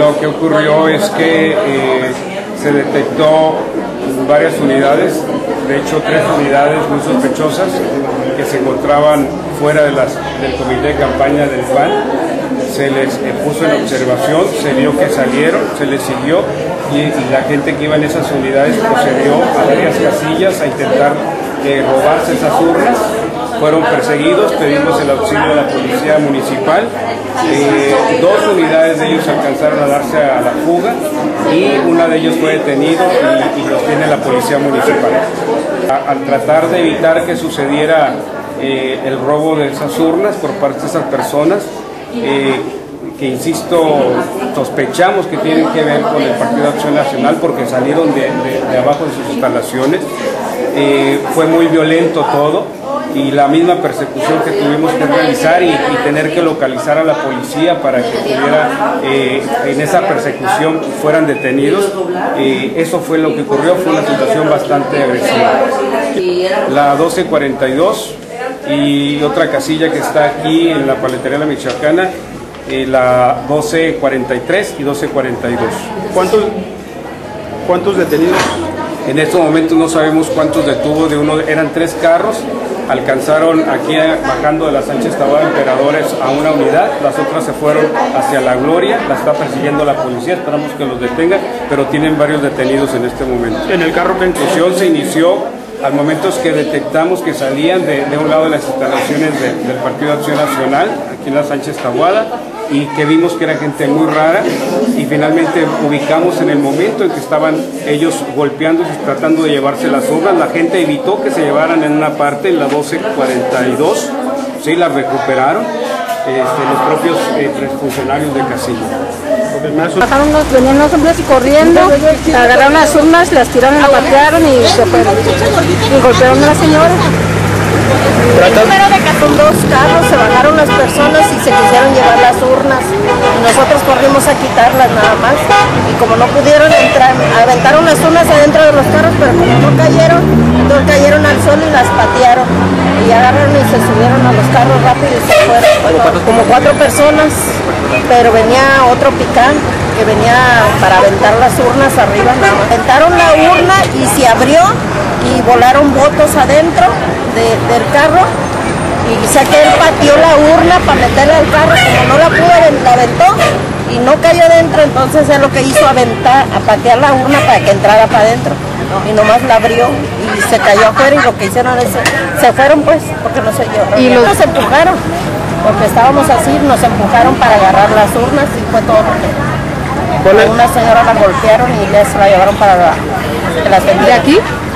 Lo que ocurrió es que se detectó varias unidades, de hecho 3 unidades muy sospechosas que se encontraban fuera de del comité de campaña del PAN. Se les puso en observación, se vio que salieron, se les siguió y la gente que iba en esas unidades procedió a varias casillas a intentar robarse esas urnas. Fueron perseguidos, pedimos el auxilio de la policía municipal. 2 unidades de ellos alcanzaron a darse a la fuga y una de ellos fue detenido y los tiene la policía municipal. Al tratar de evitar que sucediera el robo de esas urnas por parte de esas personas, que insisto, sospechamos que tienen que ver con el Partido Acción Nacional porque salieron de abajo de sus instalaciones, fue muy violento todo. Y la misma persecución que tuvimos que realizar y tener que localizar a la policía para que pudiera, en esa persecución fueran detenidos, eso fue lo que ocurrió, fue una situación bastante agresiva. La 1242 y otra casilla que está aquí en la paletería de la Michoacana, la 1243 y 1242. ¿Cuántos detenidos? En estos momentos no sabemos cuántos detuvo, eran 3 carros. Alcanzaron aquí bajando de la Sánchez Taboada Emperadores a una unidad, las otras se fueron hacia La Gloria, la está persiguiendo la policía, esperamos que los detengan, pero tienen varios detenidos en este momento. En el carro que inclusión se inició al momento que detectamos que salían de un lado de las instalaciones del Partido Acción Nacional, aquí en la Sánchez Taboada, y que vimos que era gente muy rara y finalmente ubicamos en el momento en que estaban ellos golpeándose, tratando de llevarse las urnas. La gente evitó que se llevaran en una parte, en la 1242, sí, las recuperaron los propios 3 funcionarios de casilla. Venían los hombres corriendo, agarraron las urnas, las tiraron, las patearon y se fueron. Y golpearon a la señora. Con 2 carros se bajaron las personas y se quisieron llevar las urnas. Y nosotros corrimos a quitarlas nada más. Y como no pudieron entrar, aventaron las urnas adentro de los carros, pero como no cayeron, entonces cayeron al suelo y las patearon. Y agarraron y se subieron a los carros rápido y se fueron. Como 4 personas, pero venía otro picán que venía para aventar las urnas arriba. Aventaron la urna y se abrió y volaron votos adentro del carro. Y sé que él pateó la urna para meterla al carro, como no la pudo, la aventó y no cayó dentro, entonces es lo que hizo, a patear la urna para que entrara para adentro. Y nomás la abrió y se cayó afuera y lo que hicieron es, se fueron pues, porque no se llevaron. Y nos empujaron, porque estábamos así, nos empujaron para agarrar las urnas y fue todo lo que... A una señora la golpearon y les la llevaron para que las vendía aquí.